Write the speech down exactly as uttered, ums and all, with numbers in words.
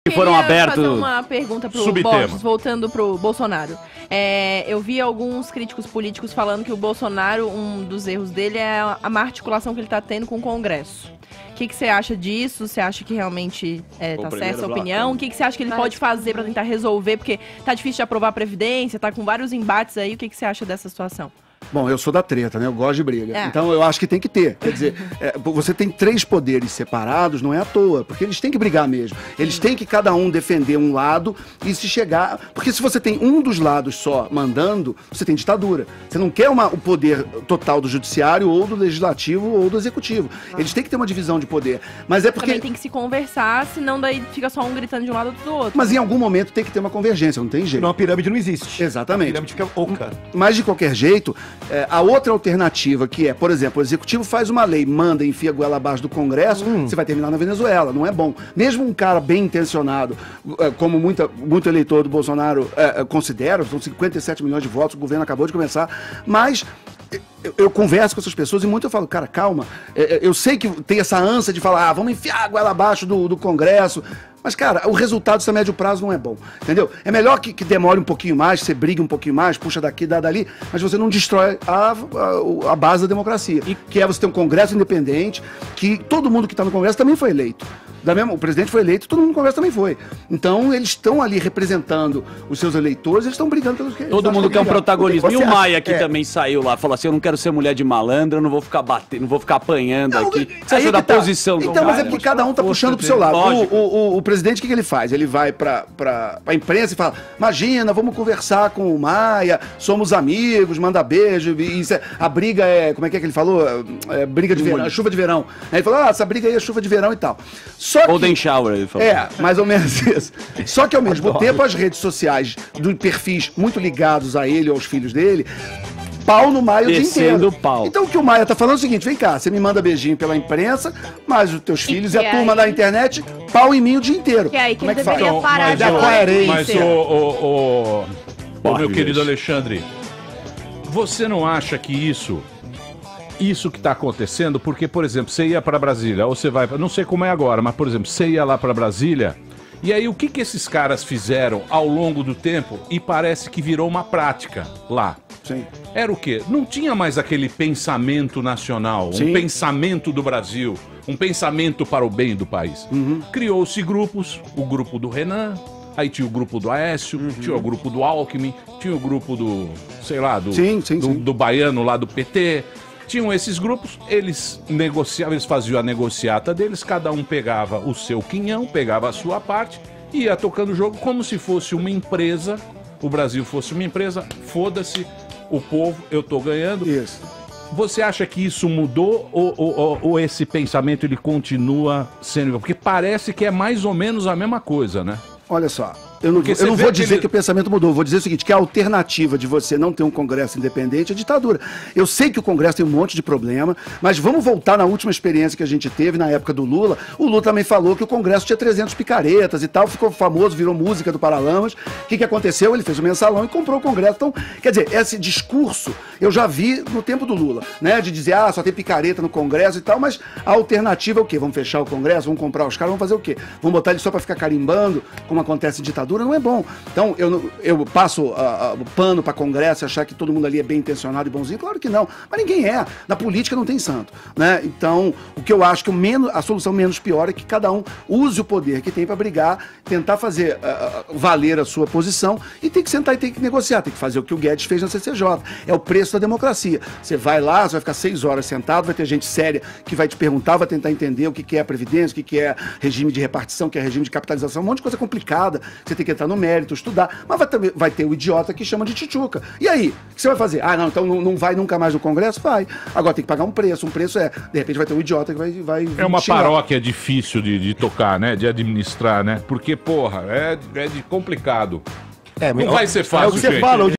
que foram abertos. Fazer uma pergunta pro Borges, voltando pro Bolsonaro. É, eu vi alguns críticos políticos falando que o Bolsonaro, um dos erros dele é a má articulação que ele tá tendo com o Congresso. O que, que você acha disso? Você acha que realmente é, tá certa essa opinião? O que, que você acha que ele pode fazer para tentar resolver? Porque tá difícil de aprovar a Previdência, tá com vários embates aí. O que, que você acha dessa situação? Bom, eu sou da treta, né? Eu gosto de briga. É. Então eu acho que tem que ter. Quer dizer, é, você tem três poderes separados, não é à toa, porque eles têm que brigar mesmo. Eles têm que cada um defender um lado e se chegar... Porque se você tem um dos lados só mandando, você tem ditadura. Você não quer uma, o poder total do judiciário ou do legislativo ou do executivo. Ah. Eles têm que ter uma divisão de poder. Mas é porque... Também tem que se conversar, senão daí fica só um gritando de um lado ou do outro. Mas em algum momento tem que ter uma convergência, não tem jeito. Senão a pirâmide não existe. Exatamente. A pirâmide fica oca. Mas de qualquer jeito... É, a outra alternativa que é, por exemplo, o executivo faz uma lei, manda, enfia a goela abaixo do Congresso, hum. você vai terminar na Venezuela, não é bom. Mesmo um cara bem intencionado, como muita, muito eleitor do Bolsonaro é, considera, são cinquenta e sete milhões de votos, o governo acabou de começar, mas... Eu, eu converso com essas pessoas e muito eu falo, cara, calma, eu sei que tem essa ânsia de falar, ah, vamos enfiar a goela abaixo do, do Congresso, mas, cara, o resultado desse médio prazo não é bom, entendeu? É melhor que, que demore um pouquinho mais, você brigue um pouquinho mais, puxa daqui, dá dali, mas você não destrói a, a, a base da democracia, e que é você ter um Congresso independente, que todo mundo que está no Congresso também foi eleito. Da mesma, o presidente foi eleito, todo mundo no Congresso também foi. Então, eles estão ali representando os seus eleitores, eles estão brigando pelos que todo mundo quer um protagonismo. E o Maia que é. também saiu lá, falou assim, eu não quero ser mulher de malandro, eu não vou ficar batendo, não vou ficar apanhando não, aqui. Você acha da tá. posição do Então, mas é porque cada um tá puxando pro seu lado. O, o, o, o presidente, o que, que ele faz? Ele vai pra, pra, pra imprensa e fala, imagina, vamos conversar com o Maia, somos amigos, manda beijo, e isso é, a briga é, como é que é que ele falou? É, briga de verão, chuva de verão. Aí ele falou, ah, essa briga aí é chuva de verão e tal. Só Golden Shower, ele falou. É, mais ou menos isso. Só que ao mesmo Adoro. tempo as redes sociais de perfis muito ligados a ele ou aos filhos dele, pau no Maia o dia inteiro. Pau. Então o que o Maia tá falando é o seguinte, vem cá, você me manda beijinho pela imprensa, mas os teus filhos e, e a turma aí... da internet, pau em mim o dia inteiro. Que aí que Como é que deveria faz? parar então, de mas, mas o, o, o, o meu querido Alexandre, você não acha que isso... Isso que está acontecendo, porque, por exemplo, você ia para Brasília, ou você vai, não sei como é agora, mas, por exemplo, você ia lá para Brasília, e aí o que, que esses caras fizeram ao longo do tempo, e parece que virou uma prática lá. Sim. Era o quê? Não tinha mais aquele pensamento nacional, Sim. um pensamento do Brasil, um pensamento para o bem do país. Uhum. Criou-se grupos, o grupo do Renan, aí tinha o grupo do Aécio, uhum. tinha o grupo do Alckmin, tinha o grupo do, sei lá, do, sim, sim, do, sim. do baiano lá do P T... Tinham esses grupos, eles negociavam, eles faziam a negociata deles, cada um pegava o seu quinhão, pegava a sua parte e ia tocando o jogo como se fosse uma empresa, o Brasil fosse uma empresa, foda-se, o povo, eu tô ganhando. Isso. Você acha que isso mudou ou, ou, ou esse pensamento ele continua sendo... Porque parece que é mais ou menos a mesma coisa, né? Olha só, eu não, eu não vou dizer que, ele... que o pensamento mudou, vou dizer o seguinte, que a alternativa de você não ter um Congresso independente é ditadura. Eu sei que o Congresso tem um monte de problema, mas vamos voltar na última experiência que a gente teve na época do Lula. O Lula também falou que o Congresso tinha trezentos picaretas e tal, ficou famoso, virou música do Paralamas. O que, que aconteceu? Ele fez o mensalão e comprou o Congresso. Então, quer dizer, esse discurso eu já vi no tempo do Lula, né? De dizer, ah, só tem picareta no Congresso e tal, mas a alternativa é o quê? Vamos fechar o Congresso, vamos comprar os caras, vamos fazer o quê? Vamos botar ele só pra ficar carimbando, como acontece em ditadura, não é bom. Então, eu, eu passo uh, uh, o pano para Congresso e achar que todo mundo ali é bem intencionado e bonzinho? Claro que não. Mas ninguém é. Na política não tem santo, né? Então, o que eu acho que o menos, a solução menos pior é que cada um use o poder que tem para brigar, tentar fazer uh, valer a sua posição e tem que sentar e tem que negociar, tem que fazer o que o Guedes fez na C C J. É o preço da democracia. Você vai lá, você vai ficar seis horas sentado, vai ter gente séria que vai te perguntar, vai tentar entender o que, que é a Previdência, o que, que é regime de repartição, o que é regime de capitalização, um monte de coisa complicada. Você tem que entrar no mérito, estudar, mas vai ter, vai ter o idiota que chama de tchutchuca. E aí? O que você vai fazer? Ah, não, então não, não vai nunca mais no Congresso? Vai. Agora tem que pagar um preço. Um preço é, de repente vai ter um idiota que vai... vai é uma xingar. paróquia difícil de, de tocar, né? De administrar, né? Porque, porra, é, é de complicado. É, não vai ser fácil, é o que você gente. fala,